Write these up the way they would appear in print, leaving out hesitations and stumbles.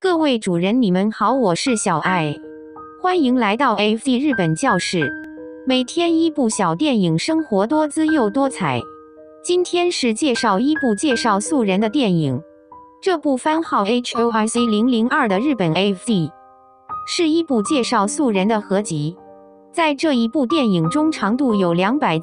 各位主人，你们好，我是小爱，欢迎来到 AV 日本教室。每天一部小电影，生活多姿又多彩。今天是介绍一部介绍素人的电影，这部番号 HOIC002 的日本 AV， 是一部介绍素人的合集。在这一部电影中，长度有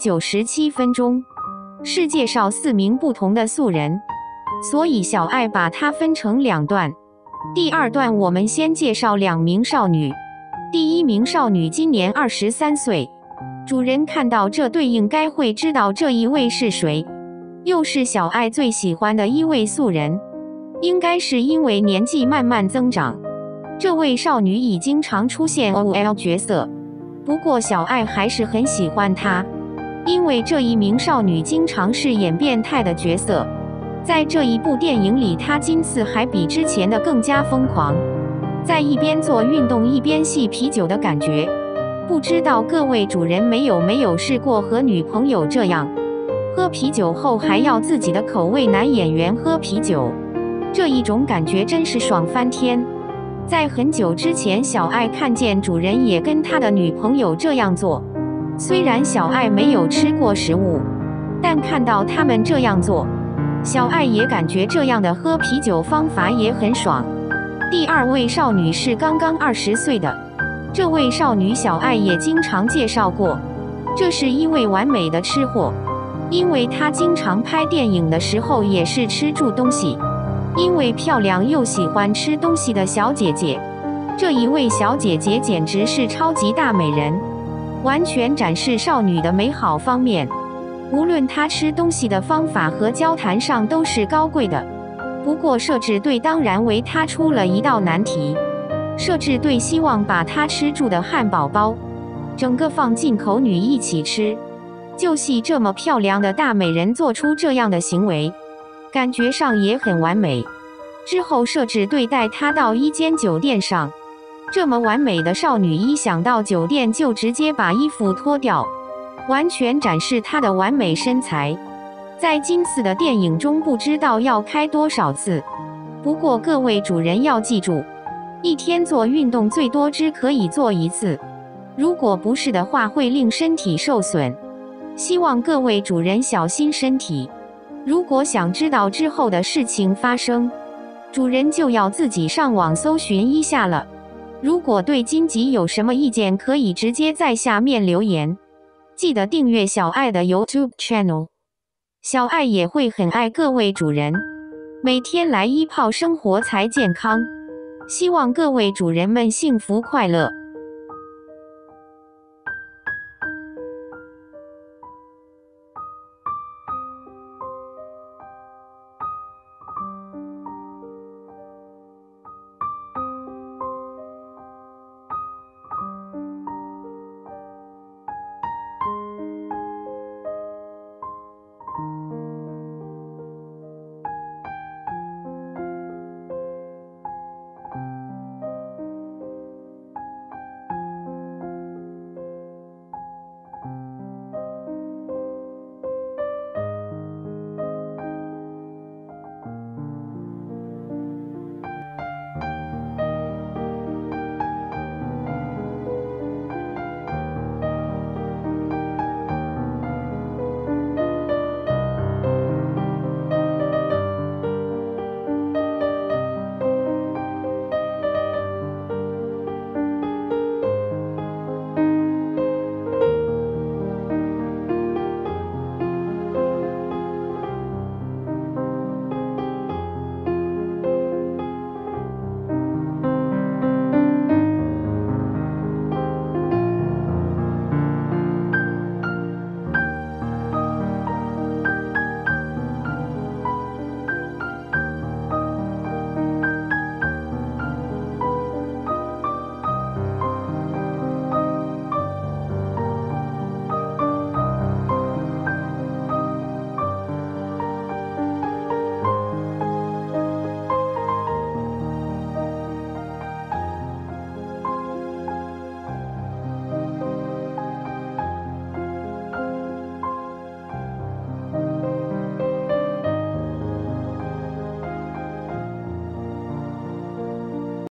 297分钟，是介绍4名不同的素人，所以小爱把它分成2段。第2段我们先介绍2名少女。第一名少女今年23岁，主人看到这对应该会知道这一位是谁，又是小爱最喜欢的一位素人。应该是因为年纪慢慢增长，这位少女已经常出现 OL 角色，不过小爱还是很喜欢她，因为这一名少女经常是演变态的角色。在这一部电影里，她今次还比之前的更加疯狂，在一边做运动一边吸啤酒的感觉。不知道各位主人没有试过和女朋友这样，喝啤酒后还要自己的口味男演员喝啤酒，这一种感觉真是爽翻天。在很久之前，小爱看见主人也跟他的女朋友这样做，虽然小爱没有吃过食物，但看到他们这样做，小爱也感觉这样的喝啤酒方法也很爽。第2位少女是刚刚20岁的，这位少女小爱也经常介绍过，这是一位完美的吃货，因为她经常拍电影的时候也是吃住东西。因为漂亮又喜欢吃东西的小姐姐，这一位小姐姐简直是超级大美人，完全展示少女的美好方面。无论她吃东西的方法和交谈上都是高贵的。不过摄制队当然为她出了一道难题，摄制队希望把她吃住的汉堡包整个放进口女一起吃，就系这么漂亮的大美人做出这样的行为，感觉上也很完美。之后摄制队带她到一间酒店上，这么完美的少女一想到酒店就直接把衣服脱掉，完全展示她的完美身材。在今次的电影中不知道要开多少次，不过各位主人要记住，一天做运动最多只可以做1次，如果不是的话会令身体受损，希望各位主人小心身体。如果想知道之后的事情发生，主人就要自己上网搜寻一下了。如果对今集有什么意见，可以直接在下面留言。记得订阅小爱的 YouTube channel， 小爱也会很爱各位主人，每天来一泡生活才健康。希望各位主人们幸福快乐。